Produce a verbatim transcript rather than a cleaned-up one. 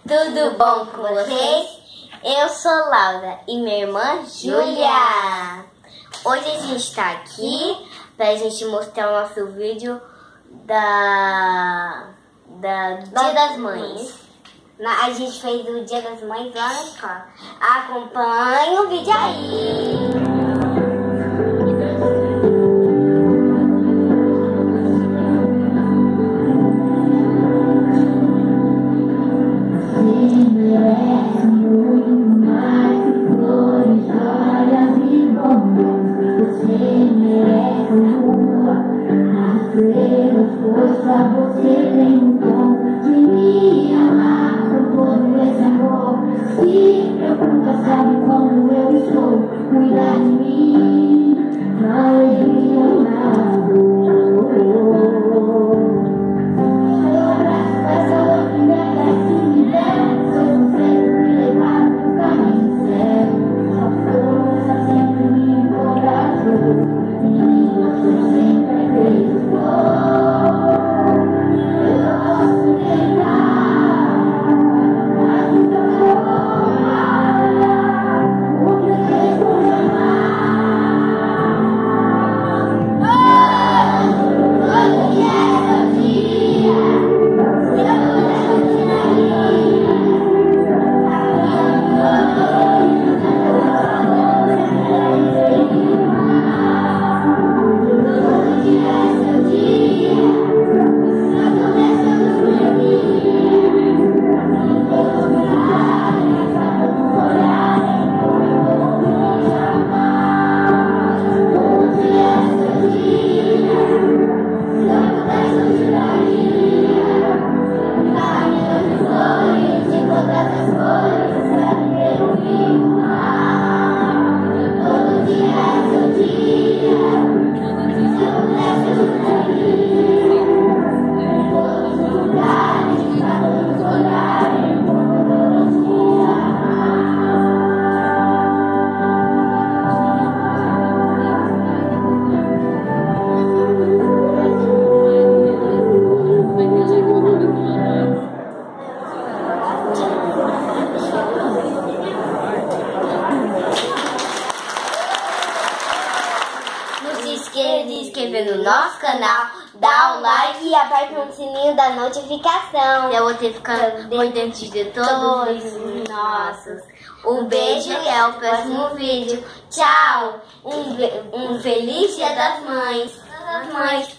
Tudo bom com vocês? Eu sou Laura e minha irmã Júlia. Hoje a gente está aqui para a gente mostrar o nosso vídeo da, da do Dia das Mães. Na, a gente fez o Dia das Mães lá na escola. Acompanhe o vídeo aí. Você tem um dom de me amar com todo esse amor. Se preocupa, sabe como eu estou. Cuida de mim, na alegria e na dor. Meu abraço vai só que nega que me der. Sou conselho me levar no caminho certo. Sua força sempre me encorajou. Menina, você sempre acreditou. De se inscrever no nosso canal, dá um like e aperte no sininho da notificação. Eu vou ter que ficar por dentro de todos os nossos. Um beijo e até o próximo vídeo. Tchau! Um, um feliz Dia das Mães. Das Mães.